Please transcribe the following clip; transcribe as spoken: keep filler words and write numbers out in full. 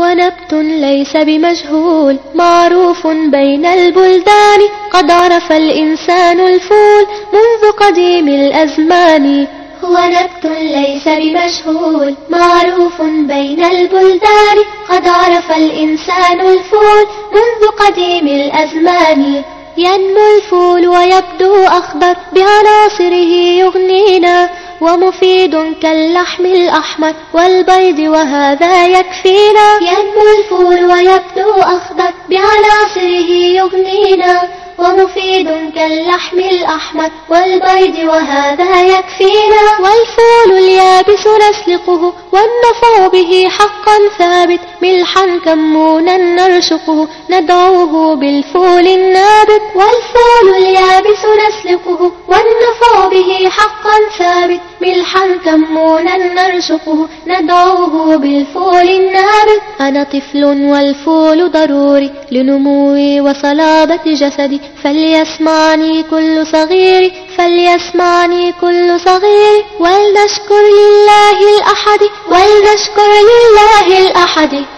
نبت ليس بمجهول معروف بين البلدان، قد عرف الإنسان الفول منذ قديم الأزمان. هو نبت ليس بمجهول معروف بين البلدان، قد عرف الإنسان الفول منذ قديم الأزمان. ينمو الفول ويبدو أخضر بعناصره يغنينا، ومفيد كاللحم الأحمر والبيض وهذا يكفينا. ينمو الفول ويبدو أخضر بعناصره يغنينا، ومفيد كاللحم الأحمر والبيض وهذا يكفينا. والفول اليابس نسلقه والنفع به حقا ثابت، ملحا كمونا نرشقه ندعوه بالفول النابت. والفول اليابس نسلقه والنفع به حقا ثابت، ملحا كمونا نرشقه ندعوه بالفول النابت. أنا طفل والفول ضروري لنموي وصلابة جسدي، فليسمعني كل صغير فليسمعني كل صغير. ولنشكر لله الأحد ولنشكر لله الأحد